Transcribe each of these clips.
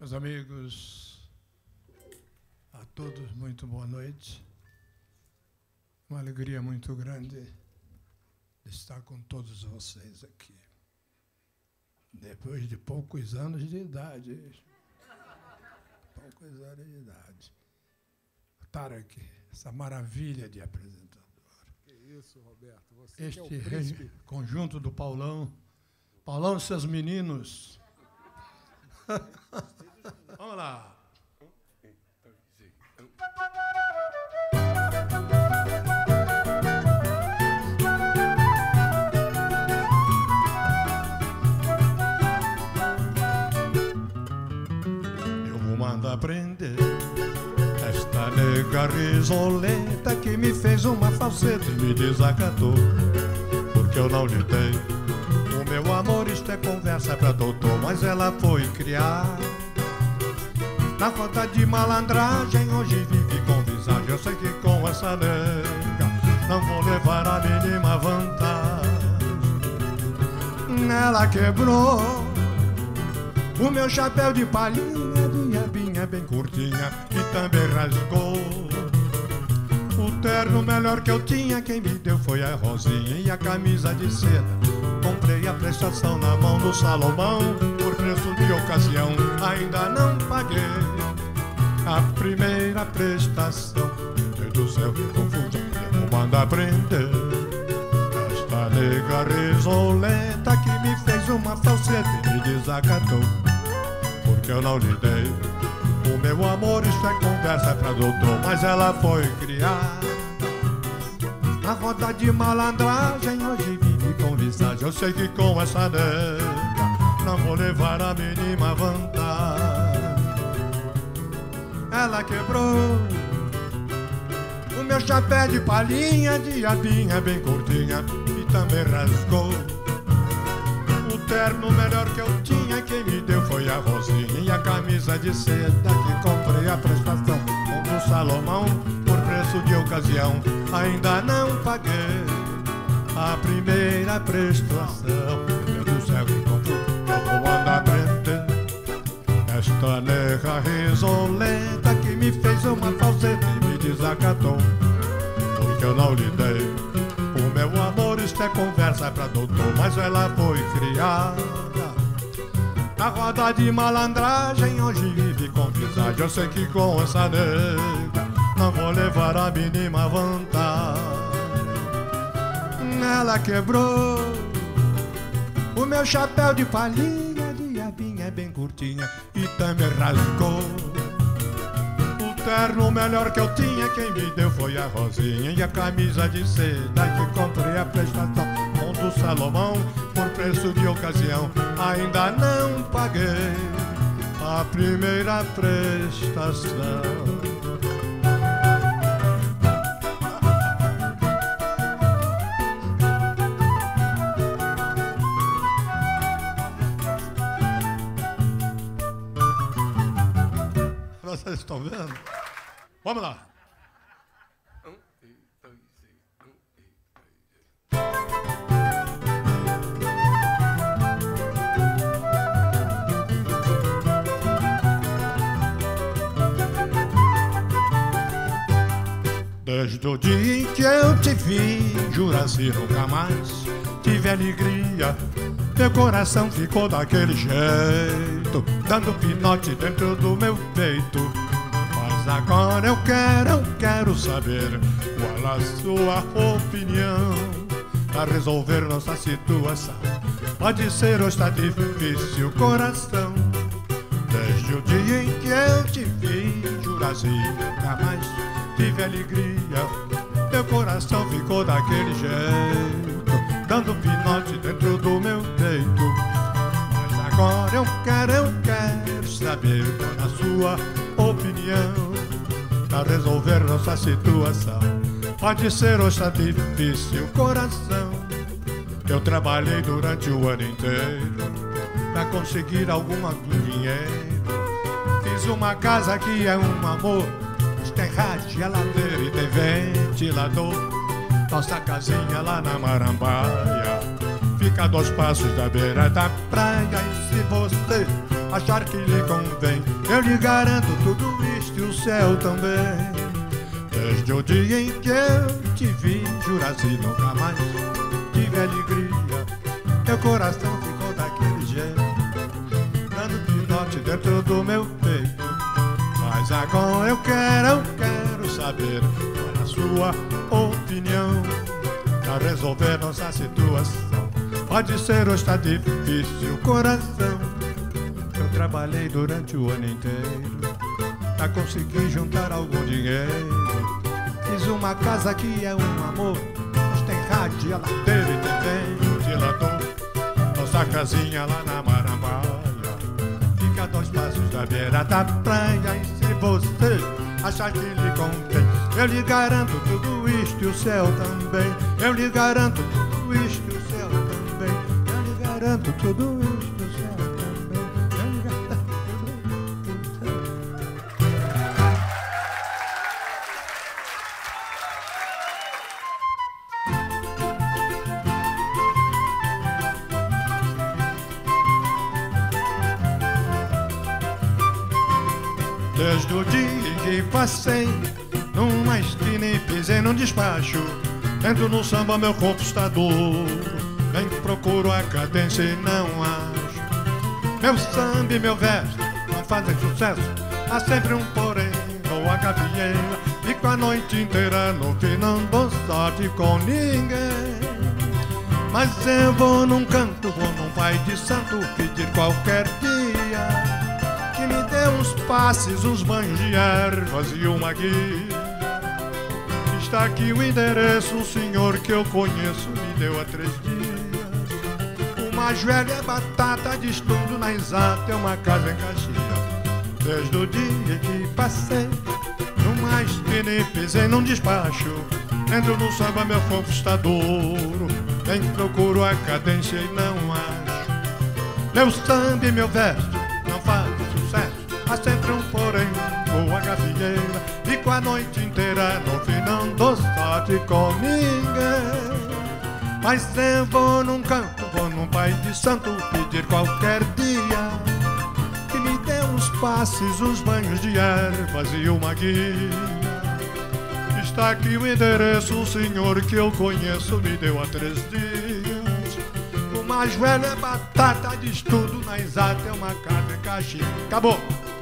Meus amigos, a todos muito boa noite. Uma alegria muito grande de estar com todos vocês aqui. Depois de poucos anos de idade. Poucos anos de idade. Tarek, essa maravilha de apresentador. Que isso, Roberto. Você este que é o príncipe. Conjunto do Paulão. Paulão, seus meninos. Vamos lá. Eu vou mandar prender esta nega risolenta que me fez uma falseta e me desacatou, porque eu não lhe dei o meu amor. Isto é conversa pra doutor, mas ela foi criar na roda de malandragem. Hoje vive com visagem. Eu sei que com essa nega não vou levar a mínima vantagem. Ela quebrou o meu chapéu de palhinha, de abinha bem curtinha, e também rasgou o terno melhor que eu tinha. Quem me deu foi a Rosinha e a camisa de seda. Comprei a prestação na mão do Salomão, por preço de ocasião, ainda não paguei a primeira prestação. Meu Deus do céu, que confusão, eu vou mandar prender esta nega risolenta que me fez uma falseta e me desacatou, porque eu não lhe dei o meu amor. Isto é conversa pra doutor, mas ela foi criada na roda de malandragem. Hoje vive com visagem. Eu sei que com essa nega não vou levar a mínima vantagem. Ela quebrou o meu chapéu de palhinha, de abinha bem curtinha, e também rasgou o terno melhor que eu tinha. Quem me deu foi a Rosinha e a camisa de seda que comprei a prestação com do Salomão, por preço de ocasião, ainda não paguei a primeira prestação. Meu Deus do céu, que confusão, eu vou mandar prender esta nega risolenta que me fez uma falseta e me desacatou, porque eu não lhe dei o meu amor. Isto é conversa pra doutor, mas ela foi criada na roda de malandragem. Hoje vive com visagem. Eu sei que com essa nega não vou levar a mínima vantagem. Ela quebrou o meu chapéu de palhinha, de abinha bem curtinha, e também rasgou o terno melhor que eu tinha. Quem me deu foi a Rosinha e a camisa de seda que comprei a prestação com do Salomão, por preço de ocasião, ainda não paguei a primeira prestação. Vocês estão vendo? Vamos lá. Desde o dia em que eu te vi, jura-se nunca mais tive alegria. Meu coração ficou daquele jeito, dando pinote dentro do meu peito. Mas agora eu quero saber qual a sua opinião pra resolver nossa situação. Pode ser ou está difícil, coração. Desde o dia em que eu te vi, jura-se nunca mais tive alegria. Meu coração ficou daquele jeito, dando pinote dentro do meu peito. Mas agora eu quero saber qual a sua opinião pra resolver nossa situação. Pode ser ou está difícil, coração. Eu trabalhei durante o ano inteiro pra conseguir algum dinheiro. Fiz uma casa que é um amor, tem rádio, geladeira e tem ventilador. Nossa casinha lá na Marambaia fica a 2 passos da beira da praia. E se você achar que lhe convém. Eu lhe garanto tudo isto e o céu também. Desde o dia em que eu te vi, jurasse nunca mais tive alegria. Meu coração ficou daquele jeito, dando pinote dentro do meu peito. Mas agora eu quero saber qual é a sua opinião pra resolver nossa situação. Pode ser ou está difícil, coração. Eu trabalhei durante o ano inteiro pra conseguir juntar algum dinheiro. Fiz uma casa que é um amor, mas tem rádio, geladeira e tem ventilador. Nossa casinha lá na Marambaia fica a 2 passos da beira da praia. E se você achar que lhe convém, eu lhe garanto tudo isto e o céu também. Eu lhe garanto tudo isto e o céu também. Eu lhe garanto tudo isto e o céu também. Eu lhe garanto tudo isto e o céu. Desde o dia em que passei numa esquina e pisei num despacho, entro no samba, meu corpo está duro. Bem que procuro a cadência e não acho. Meu samba e meu verso não fazem sucesso, há sempre um porém, vou a gavieira. Fico a noite inteira no fim, não dou sorte com ninguém. Mas eu vou num canto, vou num pai de santo pedir qualquer dia que me dê uns passes, uns banhos de ervas e uma guia. Está aqui o endereço, um senhor que eu conheço me deu há 3 dias. O mais velho é batata, diz tudo na exata, é uma casa em Caxias. Desde o dia que passei numa esquina e pisei num despacho, entro no samba, meu corpo está duro. Bem procuro a cadência e não acho. Meu samba e meu verso não fazem sucesso, há sempre um porém, vou a gavieira. Fico a noite inteira no fim, não dou sorte com ninguém. Mas eu vou num canto, vou num pai de santo pedir qualquer dia que me dê uns passes, uns banhos de ervas e uma guia. Está aqui o endereço, um senhor que eu conheço me deu há 3 dias. O mais velho é batata, diz tudo na exata, é uma casa em Caxias. Acabou!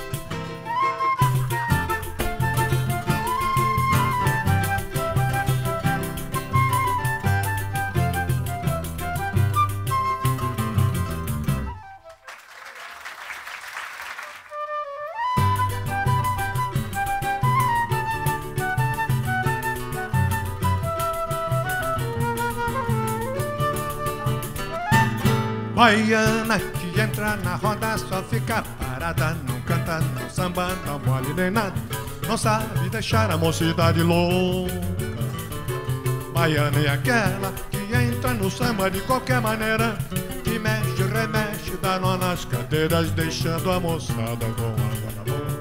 Baiana que entra na roda só fica parada, não canta, não samba, não mole nem nada, não sabe deixar a mocidade louca. Baiana é aquela que entra no samba de qualquer maneira, que mexe, remexe, dá nó nas cadeiras, deixando a moçada com água na boca.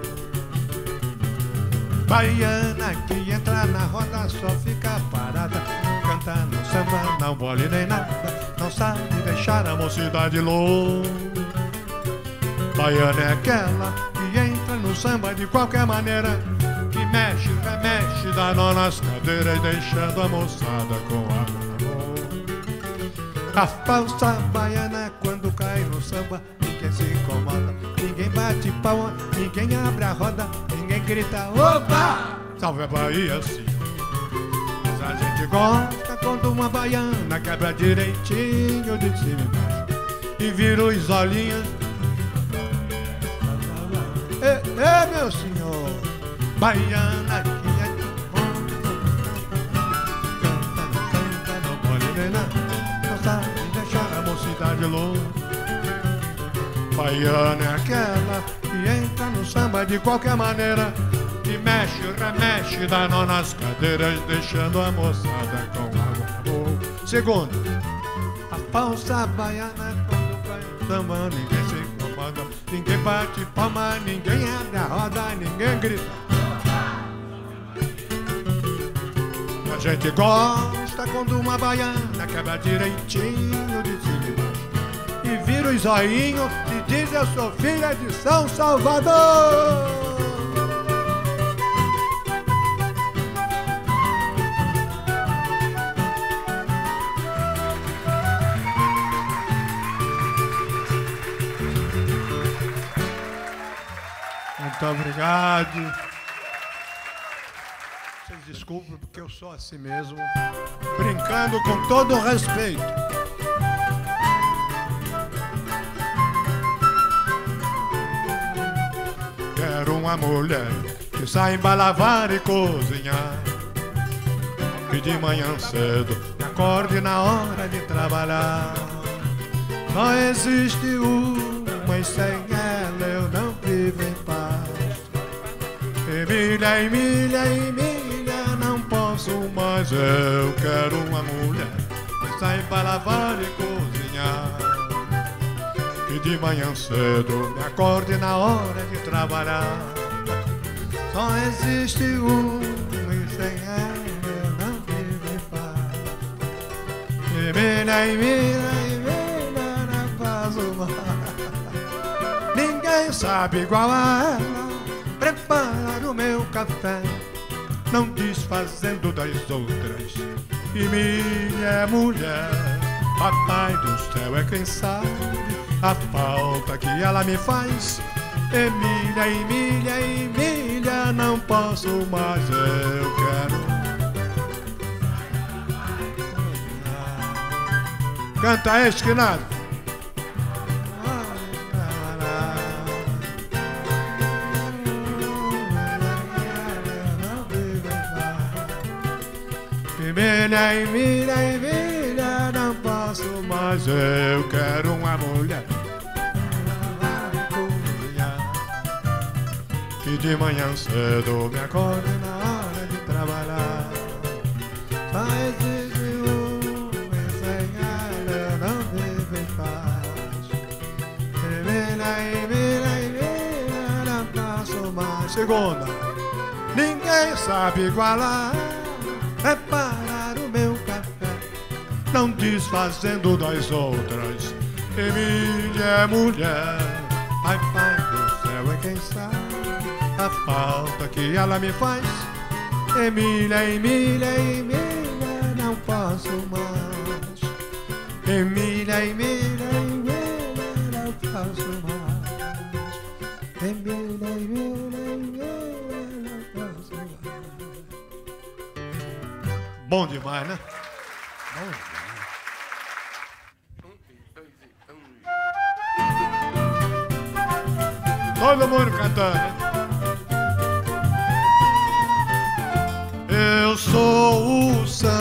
Baiana que entra na roda só fica parada, não canta, não samba, não mole nem nada, não sabe deixar a mocidade louca. Baiana é aquela que entra no samba de qualquer maneira, que mexe, remexe, dá nó nas cadeiras, deixando a moçada com água na boca. A falsa baiana quando cai no samba, ninguém se incomoda, ninguém bate palma, ninguém abre a roda, ninguém grita opa! Salve a Bahia, sim. Mas a gente gosta quando uma baiana quebra direitinho de cima e baixo e vira os olhinhos. Meu senhor, baiana que é canta, não pode nem nada, não sabe deixar a mocidade louca. Baiana é aquela que entra no samba de qualquer maneira, que mexe, remexe, dá nó nas cadeiras, deixando a moçada com água na boca. Segundo, a falsa baiana quando cai no samba, ninguém se incomoda, ninguém bate palma, ninguém abre a roda, ninguém grita. A gente gosta quando uma baiana quebra direitinho de cima e baixo e vira o zoinho e diz: eu sou filha de São Salvador. Muito obrigado. Vocês desculpem porque eu sou assim mesmo, brincando com todo o respeito. Quero uma mulher que saiba lavar e cozinhar, que de manhã cedo me acorde na hora de trabalhar. Só existe uma e sem ela eu não vivo em paz. Emília, Emília, Emília, não posso mais. Eu quero uma mulher que saiba lavar e cozinhar, que de manhã cedo me acorde na hora de trabalhar. Só existe e sem ela eu não vivo em paz. Emília, Emília, Emília, não posso mais. Ninguém sabe igual a ela preparar o meu café, não desfazendo das outras. Emília é mulher, papai do céu é quem sabe a falta que ela me faz. Emília, Emília, Emília, não posso mais. Eu quero. Canta esquinado. Emília, Emília, Emília, não posso mais. Eu quero uma mulher que de manhã cedo me acorde na hora de trabalhar. Só existe e sem ela eu não vivo em paz. Emília, Emília, Emília, não posso mais. Segunda, ninguém sabe igualar, preparar o meu café, não desfazendo das outras. Emília é mulher, ai pai do céu é quem sabe a falta que ela me faz. Emília, Emília, Emília, não posso mais. Emília, Emília, Emília, não posso mais. Emília, Emília, Emília, não posso mais. Bom demais, né? Bom demais. Todo mundo cantando. Eu sou o samba,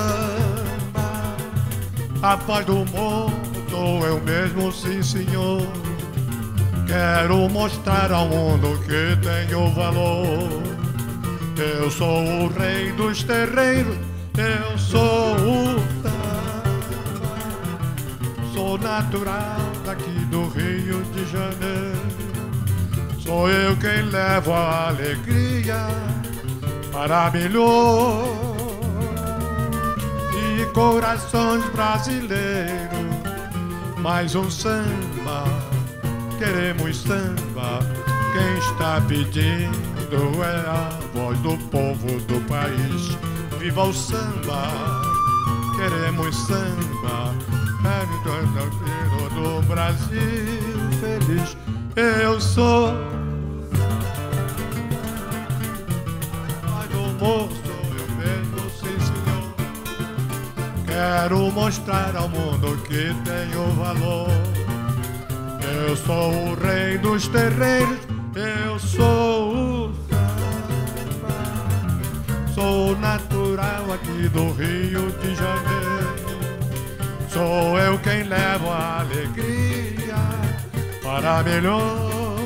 a voz do mundo, eu mesmo, sim senhor. Quero mostrar ao mundo que tenho valor. Eu sou o rei dos terreiros, eu sou o samba, sou natural daqui do Rio de Janeiro. Sou eu quem levo a alegria para milhões de corações brasileiros. Mais um samba, queremos samba. Quem está pedindo é a voz do povo do país. Viva o samba, queremos samba. Do Brasil feliz. Eu sou moço, eu mesmo, sim senhor. Quero mostrar ao mundo que tenho valor. Eu sou o rei dos terreiros, eu sou o samba, sou natural aqui do Rio de Janeiro. Sou eu quem levo a alegria para melhor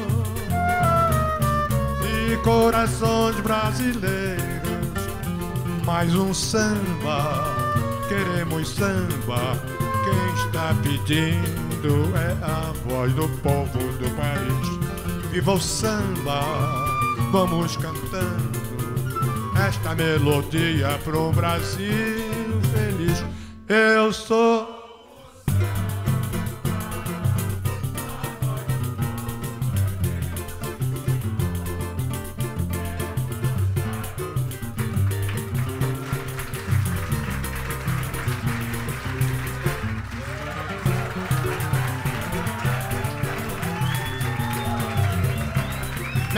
de corações brasileiros. Mais um samba, queremos samba. Quem está pedindo é a voz do povo do país. Viva o samba, vamos cantando esta melodia pro Brasil feliz. Eu sou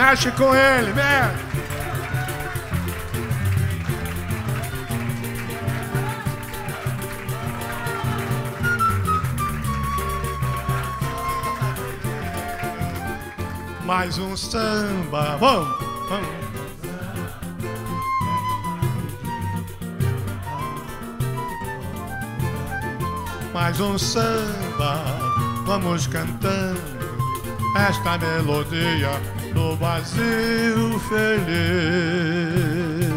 Mexe com ele, mexe. Mais um samba, vamos, vamos. Mais um samba, vamos cantando esta melodia do Brasil feliz.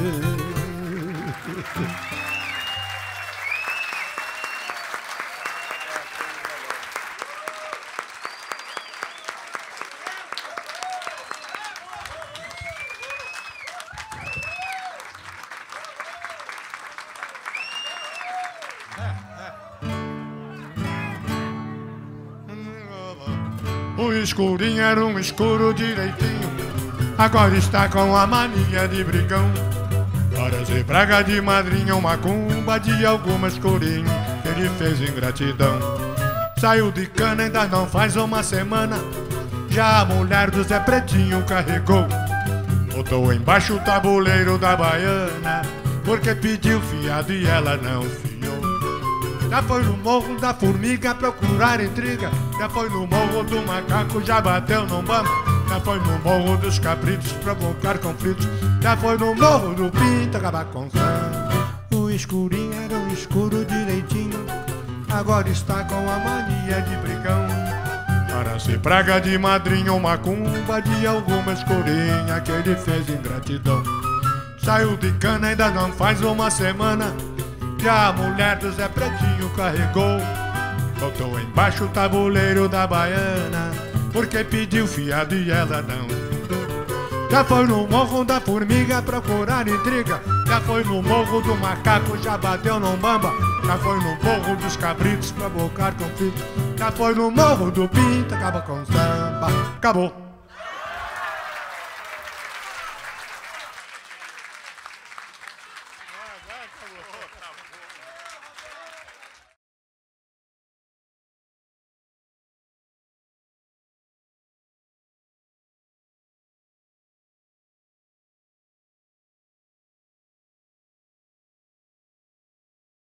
O escurinho era um escuro direitinho, agora está com a mania de brigão. Parece praga de madrinha, uma cumba de alguma escurinho que ele fez ingratidão. Saiu de cana, ainda não faz uma semana, já a mulher do Zé Pretinho carregou. Botou embaixo o tabuleiro da baiana, porque pediu fiado e ela não fiou. Já foi no morro da formiga procurar intriga, já foi no morro do macaco, já bateu no bamba, já foi no morro dos cabritos provocar conflitos, já foi no morro do pinto acabar com samba. O escurinho era um escuro direitinho, agora está com a mania de brigão. Parece praga de madrinha, uma cumba de alguma escurinha que ele fez ingratidão. Saiu de cana, ainda não faz uma semana, já a mulher do Zé Pretinho carregou. Botou embaixo o tabuleiro da baiana, porque pediu fiado e ela não fiou. Já foi no morro da formiga procurar intriga, já foi no morro do macaco, já bateu no bamba, já foi no morro dos cabritos provocar conflito, já foi no morro do pinto, acaba com samba. Acabou.